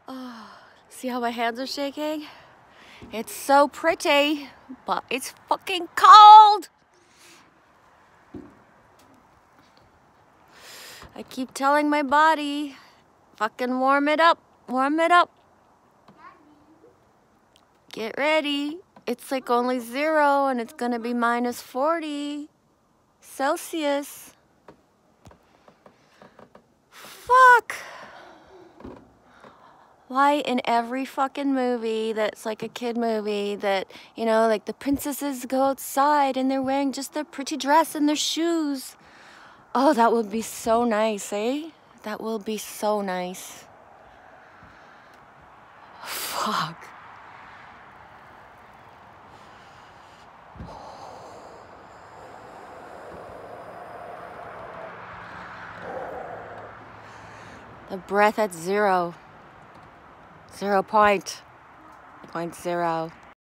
Oh, see how my hands are shaking? It's so pretty, but it's fucking cold. I keep telling my body, fucking warm it up, warm it up. Get ready. It's like only 0 and it's gonna be minus 40 Celsius. Fuck. Why in every fucking movie that's like a kid movie that, you know, like the princesses go outside and they're wearing just their pretty dress and their shoes? Oh, that would be so nice, eh? That will be so nice. Fuck. The breath at 0. 0.0.